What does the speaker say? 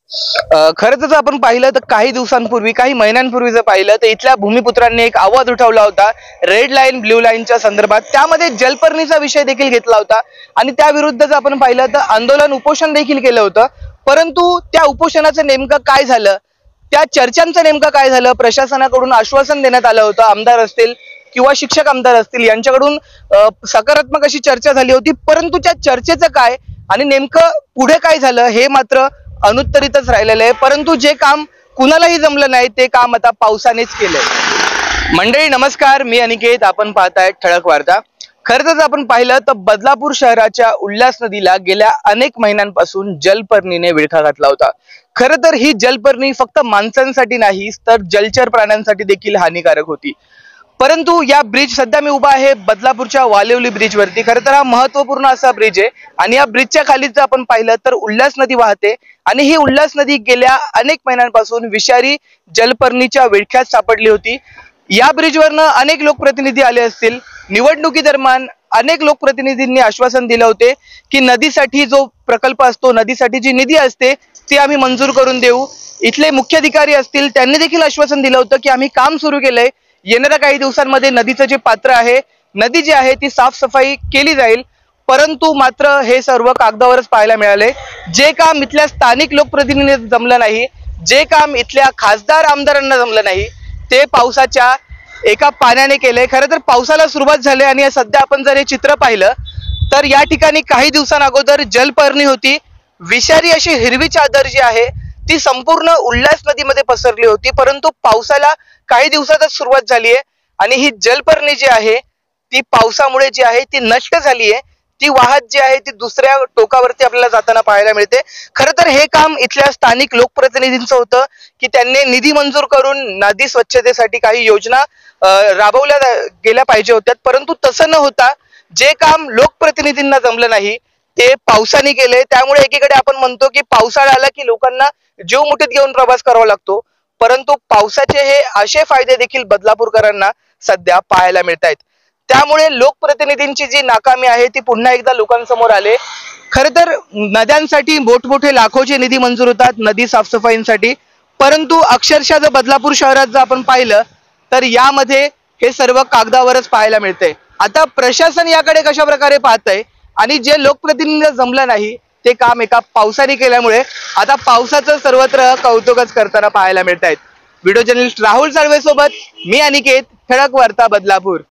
खरं तर आपण पाहिलं तर काही दिवसांपूर्वी काही महिन्यांपूर्वी जर पाहिलं तर इथल्या भूमिपुत्रांनी एक आवाज उठवला होता रेड लाईन ब्ल्यू लाईनच्या संदर्भात। त्यामध्ये जलपर्णीचा विषय देखील घेतला होता आणि त्या विरुद्ध जर आपण पाहिलं तर आंदोलन उपोषण देखील केलं होतं। परंतु त्या उपोषणाचं नेमकं काय झालं, त्या चर्चांचं नेमकं काय झालं, प्रशासनाकडून आश्वासन देण्यात आलं होतं, आमदार असतील किंवा शिक्षक आमदार असतील यांच्याकडून सकारात्मक अशी चर्चा झाली होती, परंतु त्या चर्चेचं काय आणि नेमकं पुढे काय झालं हे मात्र अनुत्तरितच राहिलेलं आहे। परंतु जे काम कुणालाही जमलं नाही ते काम आता पावसानेच केलंय। मंडळी नमस्कार, मी अनिकेत, आपण पाहताय ठळक वार्ता। खरं तर आपण पाहिलं तर बदलापूर शहराच्या उल्हास नदीला गेल्या अनेक महिन्यांपासून जलपर्णीने विळखा घातला होता। खरं तर ही जलपर्णी फक्त माणसांसाठी नाही तर जलचर प्राण्यांसाठी देखील हानिकारक होती। परंतु या ब्रिज, सध्या मी उभा आहे बदलापूरच्या वालिवली ब्रिज वरती। खरं तर हा महत्वपूर्ण असा ब्रिज आहे आणि या ब्रिजच्या खाली जर आपण पाहिलं तर उल्हास नदी वाहते आणि ही उल्हास नदी गेल्या अनेक महिन्यांपासून विषारी जलपर्णीच्या विळख्यात सापडली होती। या ब्रिजवरनं अनेक लोकप्रतिनिधी आले असतील। निवडणुकी दरम्यान अनेक लोकप्रतिनिधींनी आश्वासन दिले होते की नदीसाठी जो प्रकल्प असतो, नदीसाठी जी निधी असते ती आम्ही मंजूर करून देऊ। इथले मुख्य अधिकारी असतील त्यांनी देखील आश्वासन दिलं होतं की आम्ही काम सुरू केलंय, येणाऱ्या काही दिवसांमध्ये नदीचं जे पात्र आहे, नदी जी आहे ती साफसफाई केली जाईल। परंतु मात्र हे सर्व कागदावरच पाहायला मिळाले। जे काम इथल्या स्थानिक लोकप्रतिनिधींना जमलं नाही, जे काम इथल्या खासदार आमदारांना जमलं नाही, ते पावसाच्या एका पाण्याने केले। खरं तर पावसाला सुरुवात झाली आणि सध्या आपण जर हे चित्र पाहिलं तर या ठिकाणी काही दिवसांअगोदर जलपर्णी होती, विषारी अशी हिरवी चादर जी आहे ती संपूर्ण उल्हास नदीमध्ये पसरली होती। परंतु पावसाला काही दिवसातच सुरुवात झाली आहे आणि ही जलपर्णी जी आहे ती पावसामुळे जी आहे ती नष्ट झाली आहे, ती वाहत जी आहे ती दुसऱ्या टोकावरती आपल्याला जाताना पाहायला मिळते। खरं तर हे काम इथल्या स्थानिक लोकप्रतिनिधींचं होतं की त्यांनी निधी मंजूर करून नदी स्वच्छतेसाठी काही योजना राबवल्या गेल्या पाहिजे होत्या, परंतु तसं न होता जे काम लोकप्रतिनिधींना जमलं नाही ते पावसाने केले। त्यामुळे एकीकडे आपण म्हणतो की पावसाळा आला की लोकांना जीव मुठीत घेऊन प्रवास करावा लागतो, परंतु पावसाचे हे असे फायदे देखील बदलापूरकरांना सध्या पाहायला मिळत आहेत। त्यामुळे लोकप्रतिनिधींची जी नाकामी आहे ती पुन्हा एकदा लोकांसमोर आले। खरं तर नद्यांसाठी मोठमोठे लाखोचे निधी मंजूर होतात नदी साफसफाईसाठी, परंतु अक्षरशः जर बदलापूर शहरात जर आपण पाहिलं तर यामध्ये हे सर्व कागदावरच पाहायला मिळते। आता प्रशासन याकडे कशा प्रकारे पाहतंय आणि जे लोकप्रतिनिधींना जमलं नाही ते काम एका पावसाने केल्यामुळे आता पावसाचं सर्वत्र कौतुकच करताना पाहायला मिळत आहेत। व्हिडिओ जर्नलिस्ट राहुल साळवे सोबत मी अनिकेत, ठळक वार्ता बदलापूर।